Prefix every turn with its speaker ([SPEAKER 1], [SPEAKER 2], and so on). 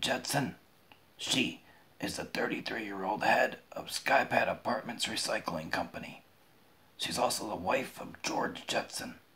[SPEAKER 1] Jetson. She is the 33-year-old head of Skypad Apartments Recycling Company. She's also the wife of George Jetson,